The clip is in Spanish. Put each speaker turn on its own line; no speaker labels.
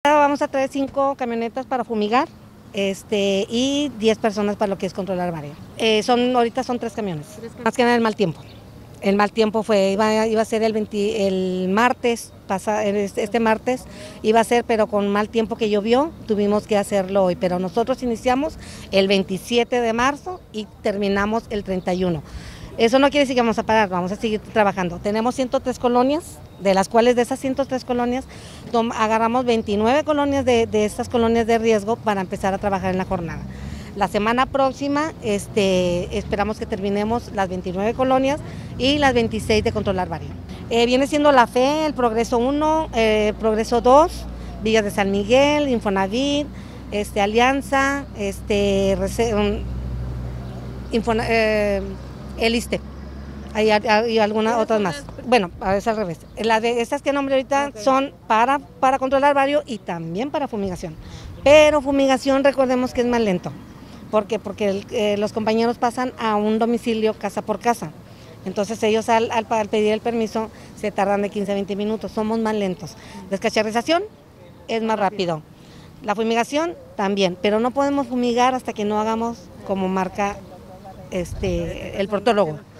Vamos a traer 5 camionetas para fumigar y 10 personas para lo que es controlar barrio. Ahorita son 3 camiones, más que nada el mal tiempo. El mal tiempo iba a ser el martes, este martes iba a ser, pero con mal tiempo que llovió, tuvimos que hacerlo hoy. Pero nosotros iniciamos el 27 de marzo y terminamos el 31. Eso no quiere decir que vamos a parar, vamos a seguir trabajando. Tenemos 103 colonias, de las cuales de esas 103 colonias, agarramos 29 colonias de estas colonias de riesgo para empezar a trabajar en la jornada. La semana próxima esperamos que terminemos las 29 colonias y las 26 de controlar barrio. Viene siendo La Fe, el Progreso 1, Progreso 2, Villas de San Miguel, Infonavit, Alianza, el ISSSTE. Hay algunas otras más. Bueno, es al revés. Estas que nombré ahorita son para controlar barrio y también para fumigación. Pero fumigación, recordemos que es más lento. ¿Por qué? Porque los compañeros pasan a un domicilio casa por casa. Entonces ellos al pedir el permiso se tardan de 15 a 20 minutos, somos más lentos. Descacharrización es más rápido. La fumigación también, pero no podemos fumigar hasta que no hagamos como marca el protólogo.